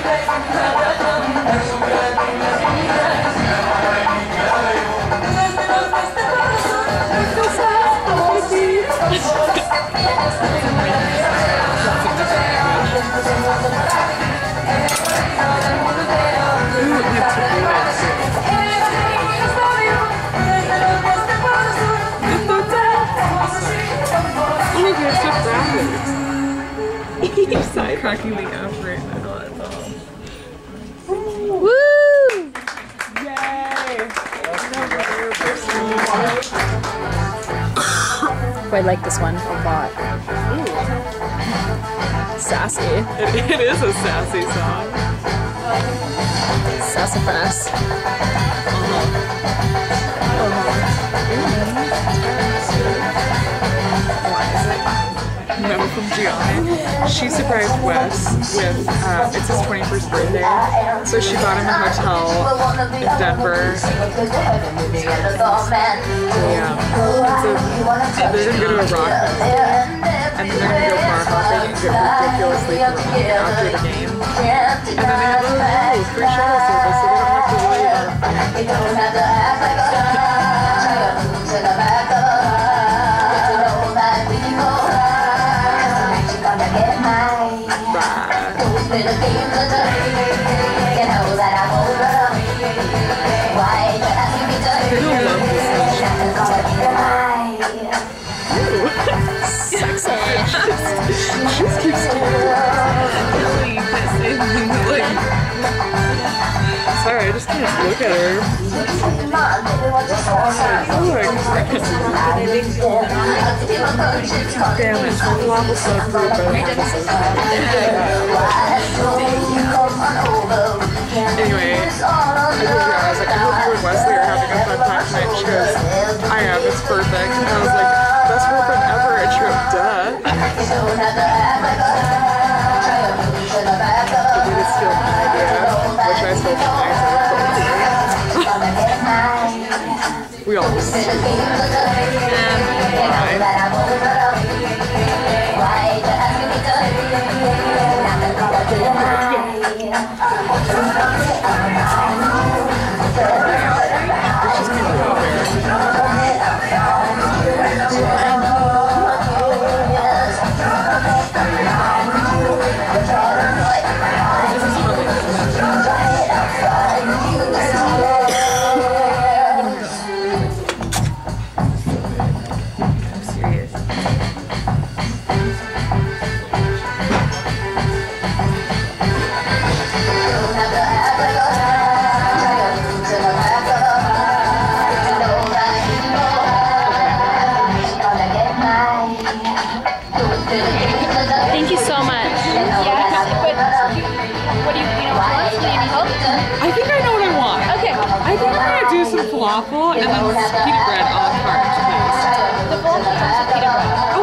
Side cracking me up right now. Woo! Yay! I like this one a lot. Sassy. It is a sassy song. Sassafras. Memo from Gianni. She surprised Wes with, it's his 21st birthday, so she bought him a hotel in Denver. Yeah. So they're gonna go to a rock festival, and then they're gonna go bar hopping and get ridiculously drunk after the game. And then they have a free shuttle service, so they don't have to worry She just keeps really pissing. Like, sorry, I just can't look at her. Oh my god. Damn it, my falafel so fruit, but anyway, I told you, I was like, I hope you and Wesley are having a fun time tonight. She goes, I am, it's perfect. And I was like, best girlfriend ever, and she went, duh. But we just steal my idea, which I stole from Isaac. We all just Thank you so much. Yeah, but what do you want? Do you need help? I think I know what I want. Okay. I think I'm gonna do some falafel and then pita bread a la carte, please. The falafel comes with pita bread.